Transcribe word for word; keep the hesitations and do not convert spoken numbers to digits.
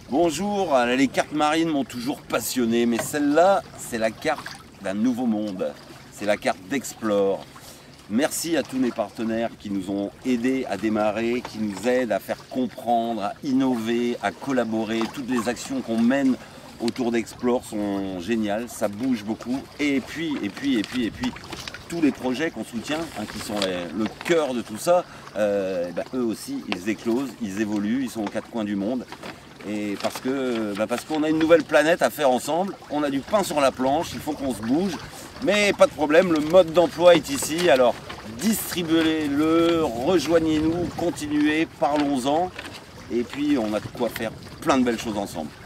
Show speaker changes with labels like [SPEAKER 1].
[SPEAKER 1] Bonjour, les cartes marines m'ont toujours passionné, mais celle-là, c'est la carte d'un nouveau monde. C'est la carte d'Explore. Merci à tous mes partenaires qui nous ont aidés à démarrer, qui nous aident à faire comprendre, à innover, à collaborer. Toutes les actions qu'on mène autour d'Explore sont géniales, ça bouge beaucoup. Et puis, et puis, et puis, et puis, tous les projets qu'on soutient, hein, qui sont les, le cœur de tout ça, euh, ben, eux aussi, ils éclosent, ils évoluent, ils sont aux quatre coins du monde. Et parce que bah parce qu'on a une nouvelle planète à faire ensemble, on a du pain sur la planche, il faut qu'on se bouge, mais pas de problème, le mode d'emploi est ici, alors distribuez-le, rejoignez-nous, continuez, parlons-en, et puis on a de quoi faire plein de belles choses ensemble.